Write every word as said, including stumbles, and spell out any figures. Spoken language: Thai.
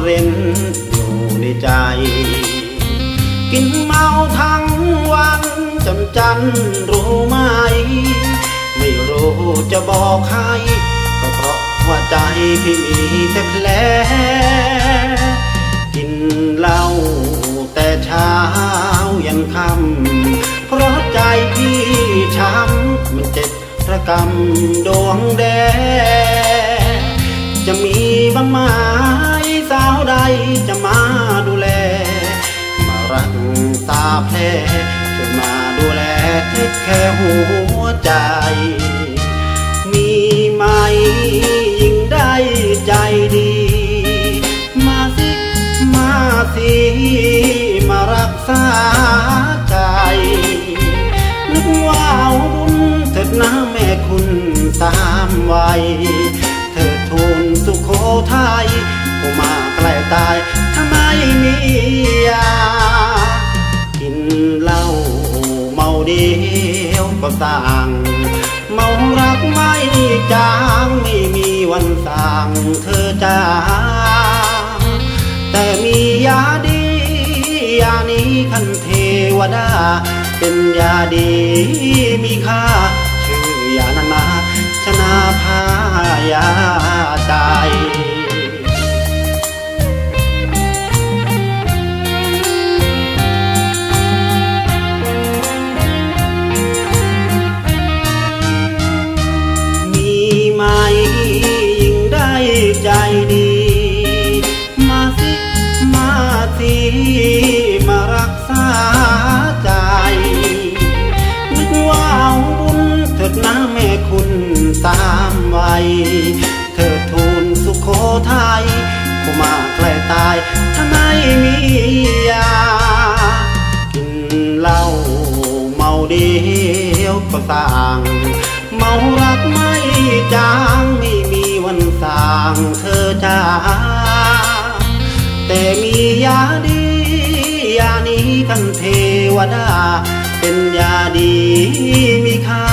ร้นอยู่ในใจกินเมาทั้งวันจนจันรู้ไหมไม่รู้จะบอกใครก็เพราะว่าใจพี่มีแต่แผลกินเหล้าแต่เช้ายันค่ำเพราะใจพี่ช้ำมันเจ็บระกำดวงแดงจะมีบ้างไหมสาวใดจะมาดูแลมารักษาแผลช่วยมาดูแลเทคแค่หัวใจมีไหมยิ่งได้ใจดีมาสิมาสิมารักษาใจนึกว่าเอาบุญเถิดนะแม่คุณสามวัยเถิดทูลสุโขทัยผู้มาใกล้ตายถ้าไม่มียากินเหล้าเมาเดียวก็ต่างเมารักไม่จางไม่มีวันสั่งเธอจ้าแต่มียาดียานี้ขันเทวดาเป็นยาดีมีค่าชื่อยานานาชนะพายาใจมีไหมยิ่งได้ใจดีมาสิมาสิมารักษาใจนึกว่าเอาบุญเถิดนะแม่คุณสามวัยเถิดทูลสุโขทัยผู้มาใกล้ตายถ้าไม่มียากินเหล้าเมาเดียวก็สั่งเมารักไม่จางไม่มีวันสั่งเธอจ้าแต่มียาดียานี้กันเทวดาเป็นยาดีมีค่า